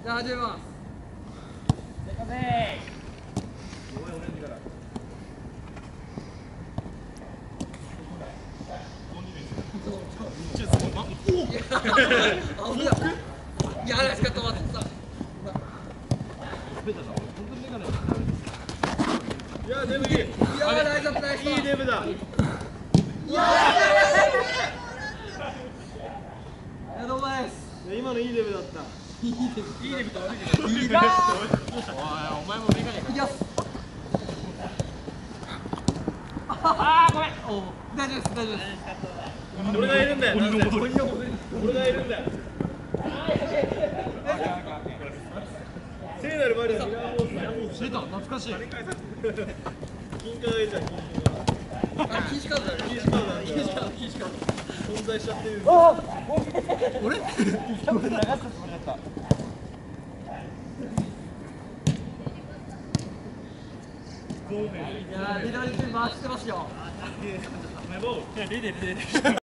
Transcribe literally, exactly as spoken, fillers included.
じゃあ始めます。 せこせーいや、あれしか止まってた。 いや、デブいい。いや、大丈夫、大丈夫。 いデブだ。 いやー、どうもです。 今のいいデブだった。 いいデブ。 いいデブと悪いデブ。 いいデブ。おい、 お前もメガネか。 いきます。 あーごめんお、大丈夫です、大丈夫です。 俺がいるんだよ。俺がいるんだよ。聖なるマリアミラーモース。 出た、懐かしい。 金貨が出た。 あ、禁止カードだよ。 禁止カードなんだよ。 禁止カード、禁止カード。 存在しちゃってる。 俺？ 多分流したつもりだった。 いやー、左手回してますよ。 リーデルリーデル。